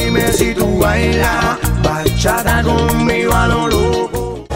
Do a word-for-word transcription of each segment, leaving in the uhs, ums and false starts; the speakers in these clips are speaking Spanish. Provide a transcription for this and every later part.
dime si tú bailas bachata conmigo a lo loco.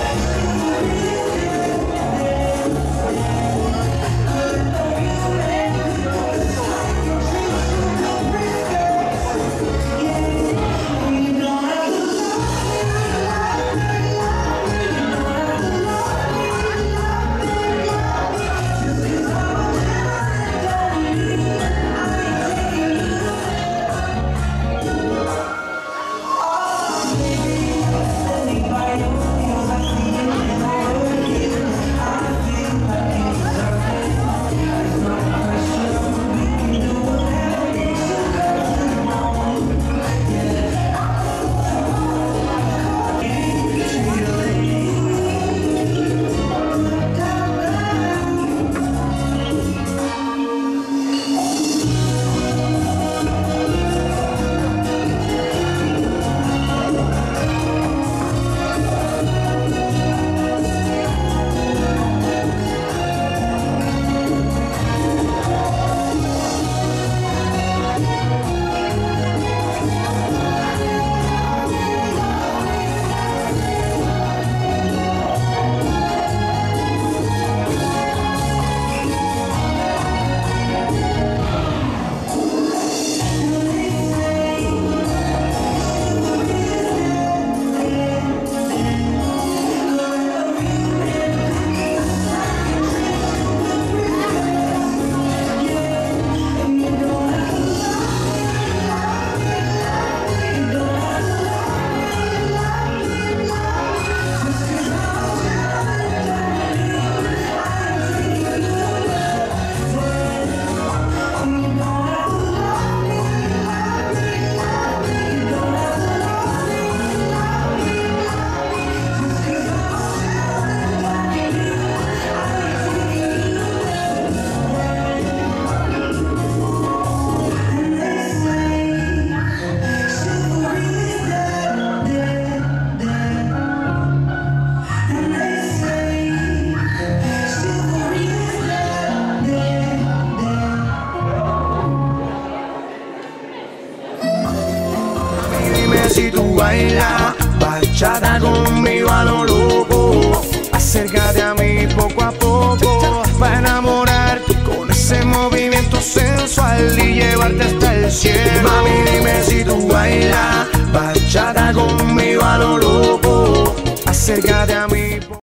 Si tú bailas bachata conmigo a lo loco, acércate a mí poco a poco para enamorarte con ese movimiento sensual y llevarte hasta el cielo. Mami, dime si tú bailas bachata conmigo a lo loco, acércate a mí.